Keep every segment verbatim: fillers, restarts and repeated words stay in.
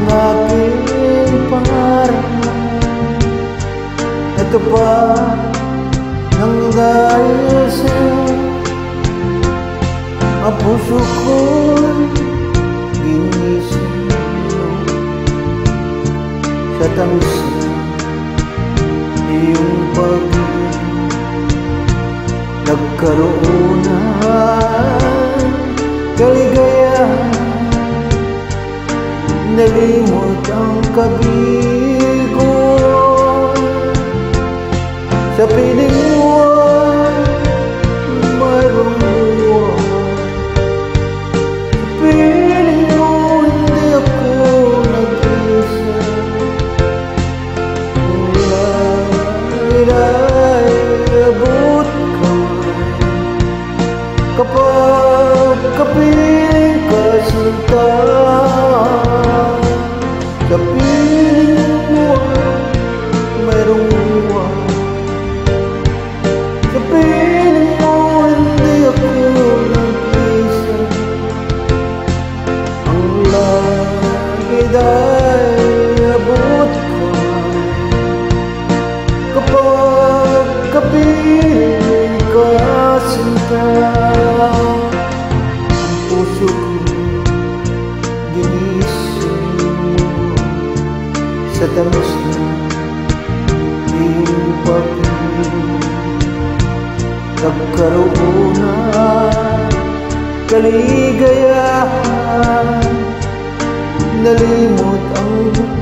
aking pangarap. Ito pa ang dahil sa'yo, ang puso ko'y ginising sa tamis na iyong pag-ibig. Nagkaroon ng kaligayahan, nalimot ang kabiguan. Sa piling mo ay mayroong buwan, sa piling mo hindi ako nag-isa. Ulay abot kamay kapag kapiling ka sinta. Sa piling mo ay mayroong buwan, sa piling mo hindi ako nag-isa. Ang langit ay abot kamay kapag kapiling ka sinta. Ang puso ko ginising sa tamis na iyong pag-ibig. Nagkaroon ng kaligayahan, nalimot ang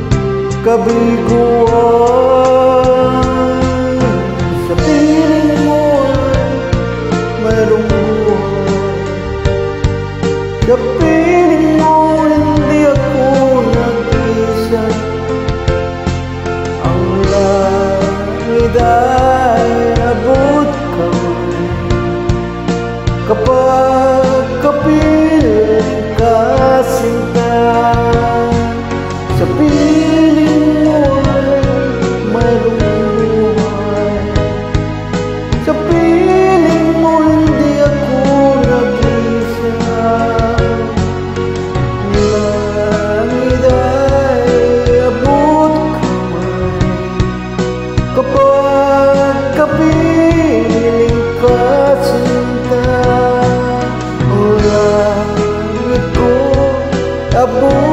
kabiguan. Sa piling mo ay mayroong buwan, sa piling mo hindi ako nag-isa. Ang langit ay abot kamay kapag kapiling ka sinta. Sa piling mo ay mayroong buwan, sa piling mo hindi ako nag-isa. Langit ay abot kamay kapag kapiling ka sinta. Ang langit ko abot